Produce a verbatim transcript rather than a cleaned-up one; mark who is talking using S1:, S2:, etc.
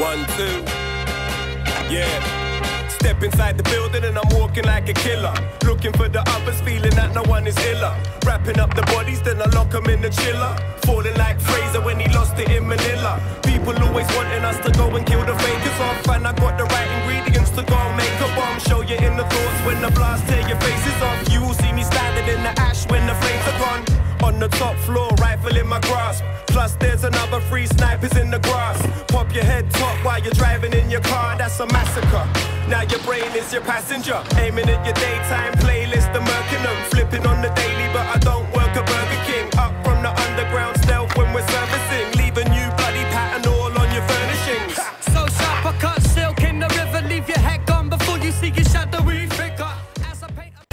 S1: One, two, yeah. Step inside the building and I'm walking like a killer. Looking for the others, feeling that no one is iller. Wrapping up the bodies, then I lock them in the chiller. Falling like Fraser when he lost it in Manila. People always wanting us to go and kill the fakers off, and I got the right ingredients to go and make a bomb. Show you in the thoughts when the blast tear your faces off. You will see me standing in the ash when the flames are gone. On the top floor, rifle in my grasp. Plus there's another three snipers in the grass. Pop your head top while you're driving in your car, that's a massacre. Now your brain is your passenger. Aiming at your daytime playlist, I'm murking them. Flipping on the daily, but I don't